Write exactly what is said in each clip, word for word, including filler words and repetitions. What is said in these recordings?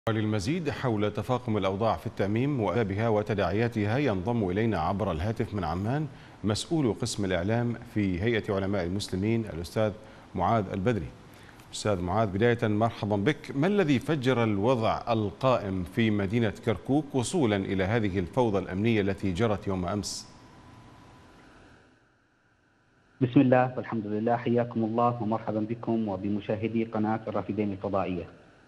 وللمزيد حول تفاقم الأوضاع في التأميم وأسبابها وتداعياتها ينضم إلينا عبر الهاتف من عمان مسؤول قسم الإعلام في هيئة علماء المسلمين الأستاذ معاذ البدري. أستاذ معاذ، بداية مرحبا بك. ما الذي فجر الوضع القائم في مدينة كركوك وصولا إلى هذه الفوضى الأمنية التي جرت يوم أمس؟ بسم الله والحمد لله، حياكم الله ومرحبا بكم وبمشاهدي قناة الرافدين الفضائية.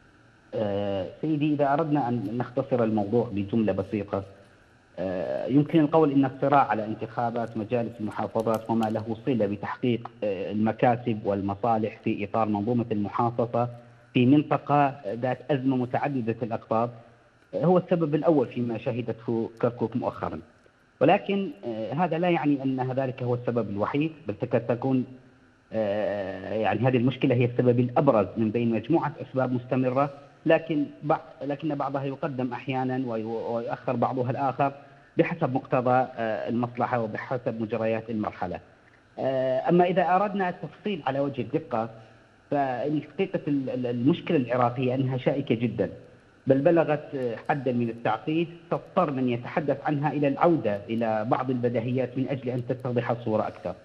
أه سيدي، إذا أردنا أن نختصر الموضوع بجملة بسيطة، أه يمكن القول أن الصراع على انتخابات مجالس المحافظات وما له صلة بتحقيق أه المكاسب والمصالح في إطار منظومة المحافظة في منطقة ذات أزمة متعددة الأقطاب أه هو السبب الأول فيما شهدته كركوك مؤخرا. ولكن آه هذا لا يعني أن ذلك هو السبب الوحيد، بل تكاد تكون آه يعني هذه المشكلة هي السبب الأبرز من بين مجموعة أسباب مستمرة، لكن بعض لكن بعضها يقدم أحيانا ويؤخر بعضها الآخر بحسب مقتضى آه المصلحة وبحسب مجريات المرحلة. آه أما إذا أردنا التفصيل على وجه الدقة، فإن حقيقة المشكلة العراقية أنها شائكة جدا، بل بلغت حدا من التعقيد تضطر من يتحدث عنها إلى العودة إلى بعض البديهيات من أجل أن تتضح الصورة أكثر.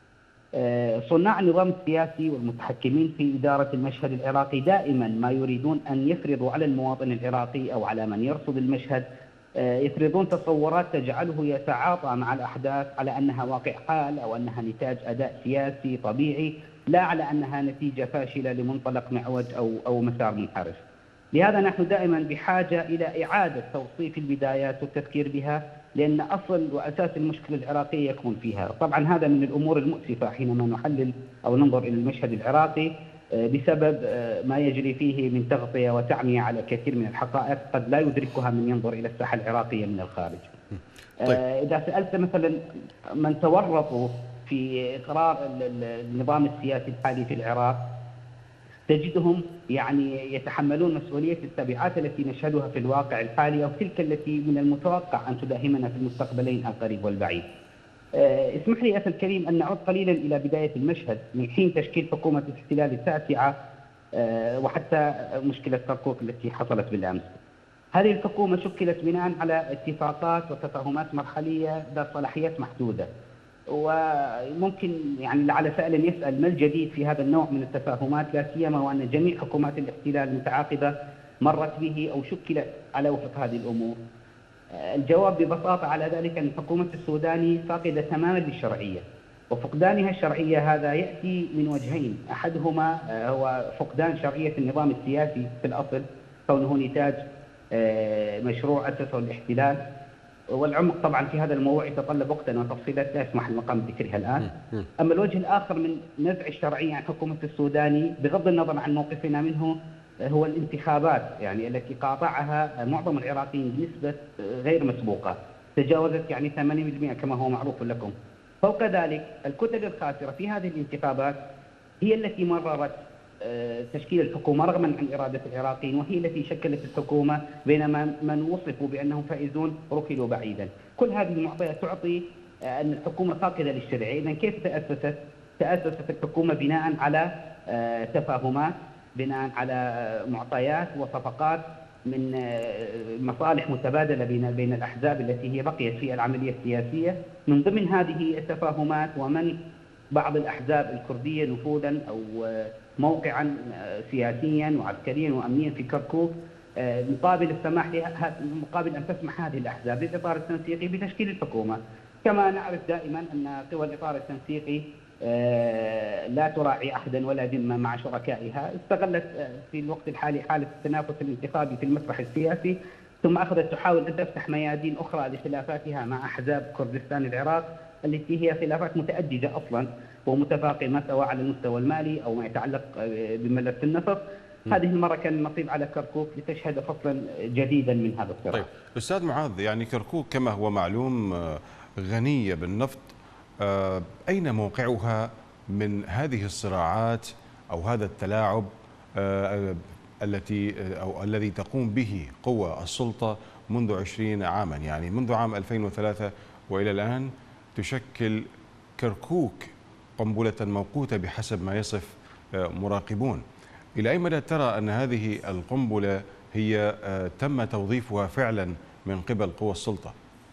صناع النظام السياسي والمتحكمين في إدارة المشهد العراقي دائما ما يريدون أن يفرضوا على المواطن العراقي أو على من يرصد المشهد يفرضون تصورات تجعله يتعاطى مع الأحداث على أنها واقع حال أو أنها نتاج أداء سياسي طبيعي، لا على أنها نتيجة فاشلة لمنطلق معوج أو أو مسار منحرف. لهذا نحن دائما بحاجة إلى إعادة توصيف البدايات والتفكير بها، لأن أصل وأساس المشكلة العراقية يكمن فيها. طبعا هذا من الأمور المؤسفة حينما نحلل أو ننظر إلى المشهد العراقي بسبب ما يجري فيه من تغطية وتعمية على كثير من الحقائق قد لا يدركها من ينظر إلى الساحة العراقية من الخارج. طيب. إذا سألت مثلا من تورطوا في إقرار النظام السياسي الحالي في العراق، تجدهم يعني يتحملون مسؤولية التبعات التي نشهدها في الواقع الحالي أو تلك التي من المتوقع أن تداهمنا في المستقبلين القريب والبعيد. أه اسمح لي أخي الكريم أن نعود قليلا إلى بداية المشهد من حين تشكيل حكومة الاحتلال التاسعة أه وحتى مشكلة كركوك التي حصلت بالأمس. هذه الحكومة شكلت بناء على اتفاقات وتفاهمات مرحلية ذات صلاحيات محدودة، وممكن يعني لعل سائل يسأل ما الجديد في هذا النوع من التفاهمات، لا سيما وأن جميع حكومات الاحتلال المتعاقبة مرت به أو شكلت على وفق هذه الأمور. الجواب ببساطة على ذلك أن حكومة السوداني فاقدة تماما للشرعية، وفقدانها الشرعية هذا يأتي من وجهين، أحدهما هو فقدان شرعية النظام السياسي في الأصل كونه نتاج مشروع أسسه الاحتلال، والعمق طبعا في هذا الموضوع يتطلب وقتا وتفصيلات لا يسمح المقام بذكرها الآن. أما الوجه الآخر من نزع الشرعية عن حكومة السوداني بغض النظر عن موقفنا منه هو الانتخابات، يعني التي قاطعها معظم العراقيين بنسبة غير مسبوقة تجاوزت يعني ثمانين بالمئة كما هو معروف لكم. فوق ذلك الكتل الخاسرة في هذه الانتخابات هي التي مررت تشكيل الحكومة رغما عن إرادة العراقيين، وهي التي شكلت الحكومة، بينما من وصفوا بأنهم فائزون ركلوا بعيدا. كل هذه المعطيات تعطي أن الحكومة فاقدة للشرعية. إذن كيف تأسست؟ تأسست الحكومة بناء على تفاهمات، بناء على معطيات وصفقات من مصالح متبادلة بين بين الأحزاب التي هي بقيت في العملية السياسية. من ضمن هذه التفاهمات ومن بعض الأحزاب الكردية نفوذا أو موقعا سياسيا وعسكريا وأمنيا في كركوك، مقابل السماح لها مقابل أن تسمح هذه الأحزاب للإطار التنسيقي بتشكيل الحكومة. كما نعرف دائما أن قوى الإطار التنسيقي لا تراعي أحدا ولا ذمة مع شركائها، استغلت في الوقت الحالي حالة التنافس الانتخابي في المسرح السياسي، ثم أخذت تحاول أن تفتح ميادين أخرى لخلافاتها مع أحزاب كردستان العراق التي هي خلافات متأججة أصلا ومتفاقمة سواء على المستوى المالي أو ما يتعلق بملف النفط. هذه المرة كان النصيب على كركوك لتشهد فصلا جديدا من هذا الصراع. طيب أستاذ معاذ، يعني كركوك كما هو معلوم غنية بالنفط، أين موقعها من هذه الصراعات أو هذا التلاعب التي أو الذي تقوم به قوى السلطة منذ عشرين عاما؟ يعني منذ عام ألفين وثلاثة وإلى الآن تشكل كركوك قنبلة موقوتة بحسب ما يصف مراقبون. إلى أي مدى ترى أن هذه القنبلة هي تم توظيفها فعلا من قبل قوى السلطة؟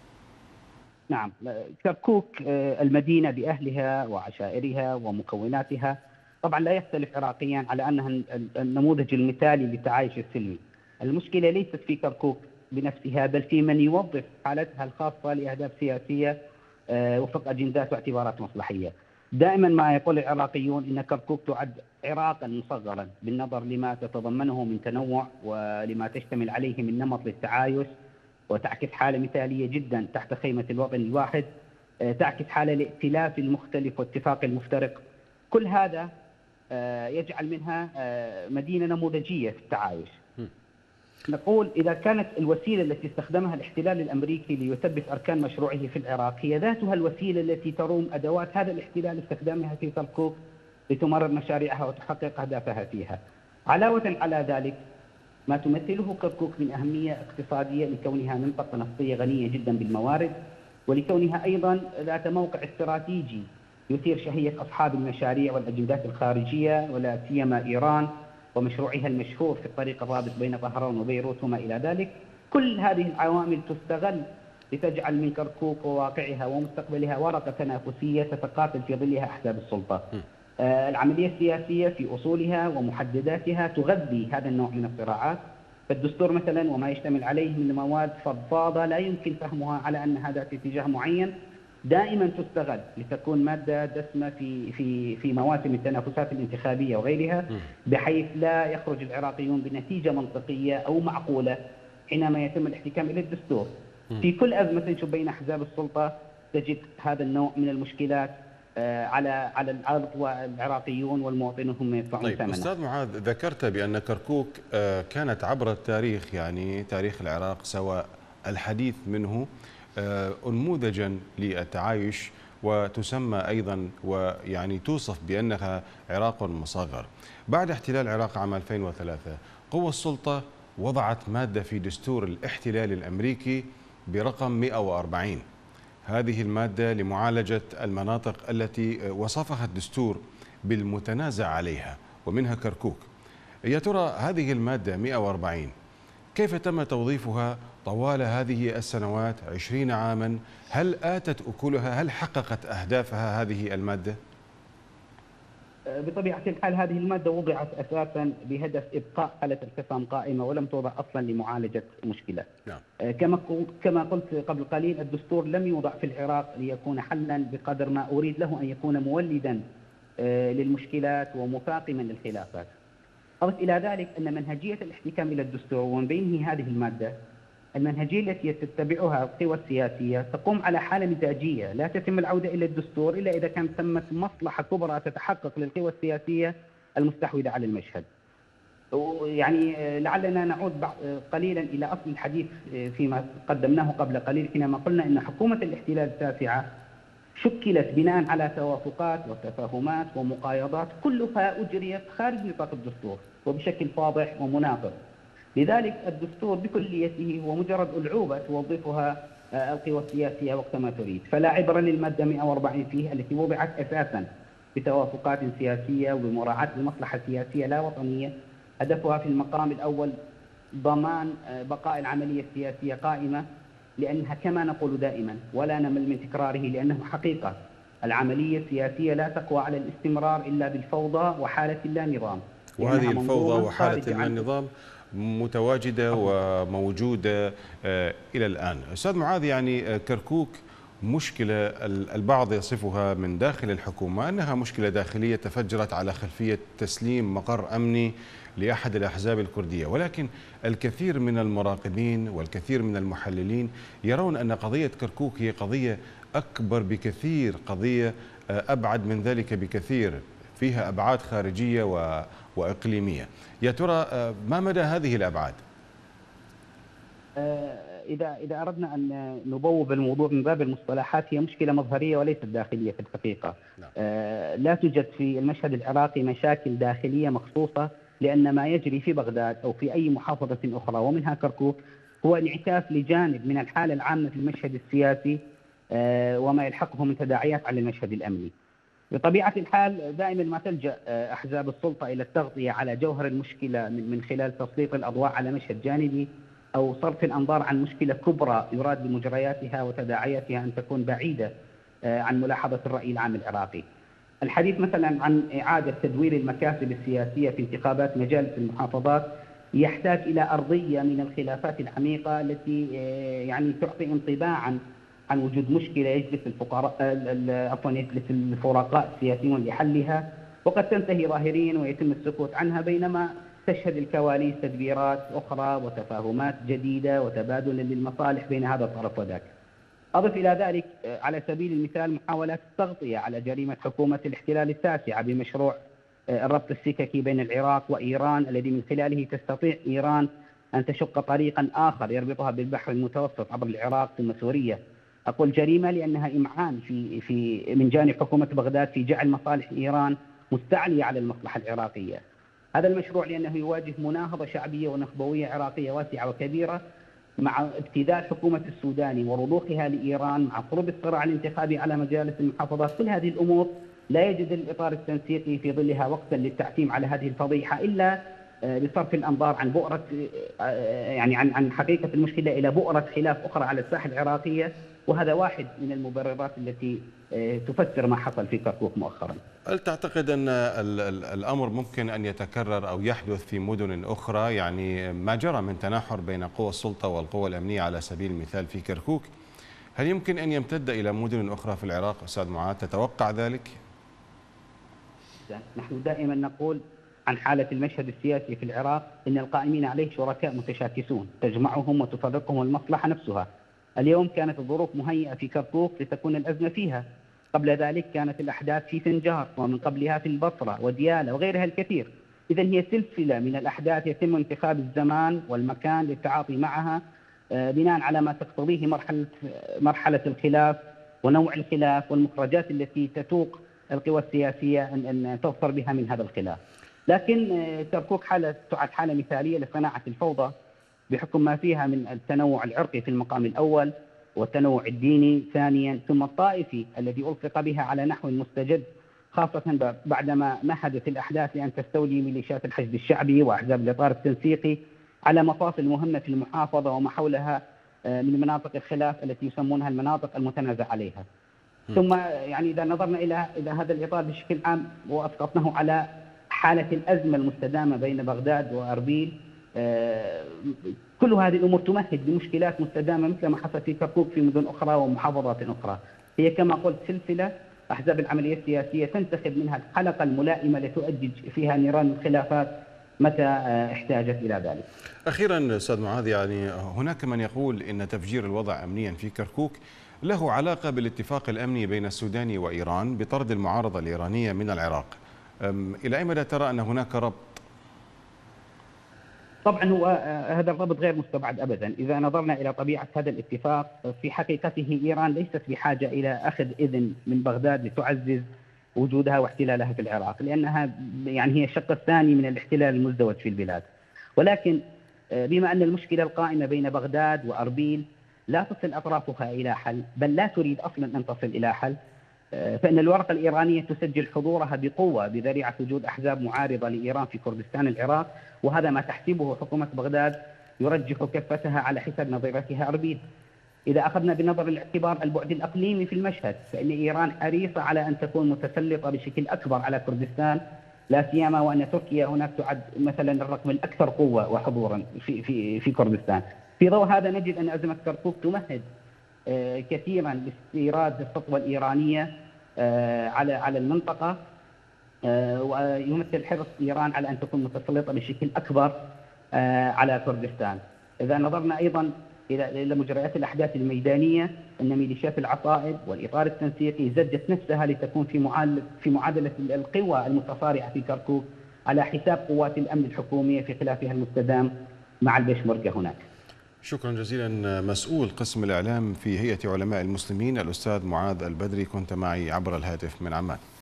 نعم، كركوك المدينة بأهلها وعشائرها ومكوناتها طبعا لا يختلف عراقيا على أنها النموذج المثالي للتعايش السلمي. المشكلة ليست في كركوك بنفسها، بل في من يوظف حالتها الخاصة لأهداف سياسية وفق أجندات واعتبارات مصلحية. دائما ما يقول العراقيون إن كركوك تعد عراقا مصغرا بالنظر لما تتضمنه من تنوع ولما تشتمل عليه من نمط للتعايش، وتعكس حالة مثالية جدا تحت خيمة الوطن الواحد، تعكس حالة الائتلاف المختلف واتفاق المفترق. كل هذا يجعل منها مدينة نموذجية في التعايش. نقول إذا كانت الوسيلة التي استخدمها الاحتلال الأمريكي ليثبت أركان مشروعه في العراق هي ذاتها الوسيلة التي تروم أدوات هذا الاحتلال استخدامها في كركوك لتمرر مشاريعها وتحقق أهدافها فيها. علاوة على ذلك، ما تمثله كركوك من أهمية اقتصادية لكونها منطقة نفطية غنية جدا بالموارد، ولكونها أيضا ذات موقع استراتيجي يثير شهية أصحاب المشاريع والأجندات الخارجية، ولا سيما إيران ومشروعها المشهور في الطريق الرابط بين طهران وبيروت وما إلى ذلك. كل هذه العوامل تستغل لتجعل من كركوك وواقعها ومستقبلها ورقة تنافسية تتقاتل في ظلها أحزاب السلطة. آه العملية السياسية في أصولها ومحدداتها تغذي هذا النوع من الصراعات. فالدستور مثلا وما يشتمل عليه من مواد فضفاضة لا يمكن فهمها على أنها ذات اتجاه معين، دائما تستغل لتكون مادة دسمة في في في مواسم التنافسات الانتخابية وغيرها، بحيث لا يخرج العراقيون بنتيجة منطقية أو معقولة حينما يتم الاحتكام إلى الدستور. في كل أزمة تنشب بين أحزاب السلطة تجد هذا النوع من المشكلات على على الارض، والعراقيون والمواطنون هم يدفعون ثمنها. طيب استاذ معاذ، ذكرت بان كركوك كانت عبر التاريخ، يعني تاريخ العراق سواء الحديث منه، انموذجا للتعايش، وتسمى ايضا ويعني توصف بانها عراق مصغر. بعد احتلال العراق عام ألفين وثلاثة قوى السلطه وضعت ماده في دستور الاحتلال الامريكي برقم مئة وأربعين. هذه المادة لمعالجة المناطق التي وصفها الدستور بالمتنازع عليها ومنها كركوك. يا ترى هذه المادة مئة وأربعين كيف تم توظيفها طوال هذه السنوات عشرين عاما؟ هل آتت أكلها؟ هل حققت أهدافها هذه المادة؟ بطبيعة الحال هذه المادة وضعت أساسا بهدف إبقاء حالة الخصام قائمة، ولم توضع أصلا لمعالجة مشكلة. نعم. كما كما قلت قبل قليل، الدستور لم يوضع في العراق ليكون حلا بقدر ما أريد له أن يكون مولدا للمشكلات ومفاقما للخلافات. أضف إلى ذلك أن منهجية الاحتكام إلى الدستور ومن بينه هذه المادة، المنهجية التي تتبعها القوى السياسية تقوم على حالة مزاجية، لا تتم العودة إلى الدستور إلا إذا كانت ثمة مصلحة كبرى تتحقق للقوى السياسية المستحوذة على المشهد. يعني لعلنا نعود قليلا إلى أصل الحديث فيما قدمناه قبل قليل، حينما قلنا أن حكومة الاحتلال التاسعة شكلت بناء على توافقات وتفاهمات ومقايضات كلها أجريت خارج نطاق الدستور وبشكل فاضح ومناقض. لذلك الدستور بكليته هو مجرد ألعوبة توظفها القوى السياسية وقت ما تريد، فلا عبرة للمادة مئة وأربعين فيه التي وضعت أساسا بتوافقات سياسية وبمراعاة المصلحة السياسية لا وطنية، هدفها في المقام الأول ضمان بقاء العملية السياسية قائمة، لأنها كما نقول دائما ولا نمل من تكراره لأنه حقيقة، العملية السياسية لا تقوى على الاستمرار إلا بالفوضى وحالة اللا نظام. وهذه الفوضى وحالة اللا نظام متواجدة وموجودة إلى الآن. أستاذ معاذ، يعني كركوك مشكلة البعض يصفها من داخل الحكومة أنها مشكلة داخلية تفجرت على خلفية تسليم مقر أمني لأحد الأحزاب الكردية، ولكن الكثير من المراقبين والكثير من المحللين يرون أن قضية كركوك هي قضية أكبر بكثير، قضية أبعد من ذلك بكثير، فيها أبعاد خارجية وإقليمية. يا ترى ما مدى هذه الأبعاد؟ إذا إذا أردنا أن نبوب الموضوع من باب المصطلحات، هي مشكلة مظهرية وليست داخلية في الحقيقة. نعم. لا توجد في المشهد العراقي مشاكل داخلية مخصوصة، لأن ما يجري في بغداد أو في أي محافظة أخرى ومنها كركوك هو انعكاس لجانب من الحالة العامة في المشهد السياسي وما يلحقه من تداعيات على المشهد الأمني. بطبيعة الحال دائما ما تلجأ أحزاب السلطة إلى التغطية على جوهر المشكلة من خلال تسليط الأضواء على مشهد جانبي أو صرف الأنظار عن مشكلة كبرى يراد بمجرياتها وتداعياتها أن تكون بعيدة عن ملاحظة الرأي العام العراقي. الحديث مثلا عن إعادة تدوير المكاسب السياسية في انتخابات مجالس المحافظات يحتاج إلى أرضية من الخلافات العميقة التي يعني تعطي انطباعا عن وجود مشكلة يجلس الفقراء عفوا يجلس الفرقاء السياسيون لحلها، وقد تنتهي ظاهريا ويتم السكوت عنها، بينما تشهد الكواليس تدبيرات أخرى وتفاهمات جديدة وتبادل للمصالح بين هذا الطرف وذاك. أضف إلى ذلك على سبيل المثال محاولات التغطية على جريمة حكومة الاحتلال التاسعة بمشروع الربط السككي بين العراق وإيران، الذي من خلاله تستطيع إيران أن تشق طريقا آخر يربطها بالبحر المتوسط عبر العراق ثم سوريا. أقول جريمة لأنها إمعان في في من جانب حكومة بغداد في جعل مصالح إيران مستعلية على المصلحة العراقية. هذا المشروع لأنه يواجه مناهضة شعبية ونخبوية عراقية واسعة وكبيرة مع ابتذال حكومة السوداني ورضوخها لإيران مع قرب الصراع الانتخابي على مجالس المحافظات. كل هذه الأمور لا يجد الإطار التنسيقي في ظلها وقتا للتعتيم على هذه الفضيحة إلا بصرف الأنظار عن بؤرة يعني عن عن حقيقة المشكلة إلى بؤرة خلاف أخرى على الساحة العراقية، وهذا واحد من المبررات التي تفسر ما حصل في كركوك مؤخرا. هل تعتقد أن الأمر ممكن أن يتكرر أو يحدث في مدن أخرى؟ يعني ما جرى من تناحر بين قوى السلطة والقوى الأمنية على سبيل المثال في كركوك، هل يمكن أن يمتد إلى مدن أخرى في العراق أستاذ معاذ؟ تتوقع ذلك؟ نحن دائما نقول عن حالة المشهد السياسي في العراق إن القائمين عليه شركاء متشاكسون تجمعهم وتفرقهم المصلحة نفسها. اليوم كانت الظروف مهيئة في كركوك لتكون الأزمة فيها، قبل ذلك كانت الأحداث في سنجار، ومن قبلها في البصرة وديالى وغيرها الكثير. إذا هي سلسلة من الأحداث يتم انتخاب الزمان والمكان للتعاطي معها بناء على ما تقتضيه مرحلة مرحلة الخلاف ونوع الخلاف والمخرجات التي تتوق القوى السياسية أن تظفر بها من هذا الخلاف. لكن كركوك حالة تعد حالة مثالية لصناعة الفوضى بحكم ما فيها من التنوع العرقي في المقام الأول، والتنوع الديني ثانيا، ثم الطائفي الذي ألصق بها على نحو مستجد، خاصة بعدما مهدت الأحداث لأن تستولي ميليشيات الحشد الشعبي وأحزاب الإطار التنسيقي على مفاصل مهمة في المحافظة وما حولها من مناطق الخلاف التي يسمونها المناطق المتنازع عليها. ثم يعني إذا نظرنا إلى إلى هذا الإطار بشكل عام وأسقطناه على حالة الأزمة المستدامة بين بغداد وأربيل، كل هذه الأمور تمهد لمشكلات مستدامة مثل ما حصل في كركوك في مدن أخرى ومحافظات أخرى. هي كما قلت سلسلة أحزاب العملية السياسية تنتخب منها الحلقة الملائمة لتؤجج فيها نيران الخلافات متى احتاجت إلى ذلك. أخيرا أستاذ معاذ، يعني هناك من يقول إن تفجير الوضع أمنيا في كركوك له علاقة بالاتفاق الأمني بين السودان وإيران بطرد المعارضة الإيرانية من العراق. إلى أي مدى ترى أن هناك ربط؟ طبعا هو هذا الربط غير مستبعد أبدا. إذا نظرنا إلى طبيعة هذا الاتفاق، في حقيقته إيران ليست بحاجة إلى أخذ إذن من بغداد لتعزز وجودها واحتلالها في العراق، لأنها يعني هي الشق الثاني من الاحتلال المزدوج في البلاد. ولكن بما أن المشكلة القائمة بين بغداد وأربيل لا تصل أطرافها إلى حل، بل لا تريد أصلا أن تصل إلى حل، فإن الورقة الإيرانية تسجل حضورها بقوة بذريعة وجود أحزاب معارضة لإيران في كردستان العراق، وهذا ما تحسبه حكومة بغداد يرجح كفتها على حساب نظيرتها أربيل. إذا أخذنا بنظر الاعتبار البعد الإقليمي في المشهد، فإن إيران حريصة على أن تكون متسلطة بشكل أكبر على كردستان، لا سيما وأن تركيا هناك تعد مثلا الرقم الأكثر قوة وحضورا في في في كردستان. في ضوء هذا نجد أن أزمة كركوك تمهد كثيرا لاستيراد السطوة الإيرانية على على المنطقة، ويمثل حرص إيران على أن تكون متسلطة بشكل أكبر على كردستان. إذا نظرنا أيضا إلى إلى مجريات الأحداث الميدانية، أن ميليشيات العصائب والإطار التنسيقي زجت نفسها لتكون في معادلة في معادلة القوى المتصارعة في كركوك على حساب قوات الأمن الحكومية في خلافها المستدام مع البيشمركة هناك. شكرا جزيلا. مسؤول قسم الإعلام في هيئة علماء المسلمين الأستاذ معاذ البدري، كنت معي عبر الهاتف من عمان.